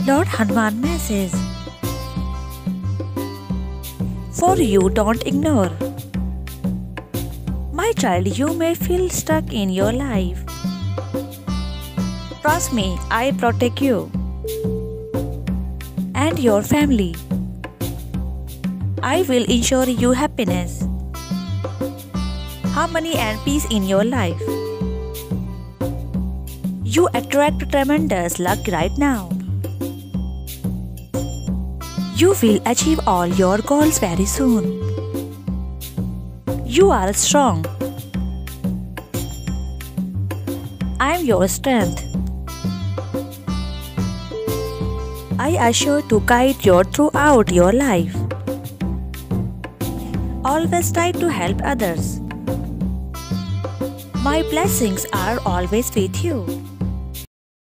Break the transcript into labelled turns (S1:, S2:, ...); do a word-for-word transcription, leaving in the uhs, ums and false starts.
S1: Lord Hanuman message for you, don't ignore. My child, you may feel stuck in your life. Trust me, I protect you and your family. I will ensure you happiness, harmony and peace in your life. You attract tremendous luck right now. You will achieve all your goals very soon. You are strong. I am your strength. I assure to guide you throughout your life. Always try to help others. My blessings are always with you.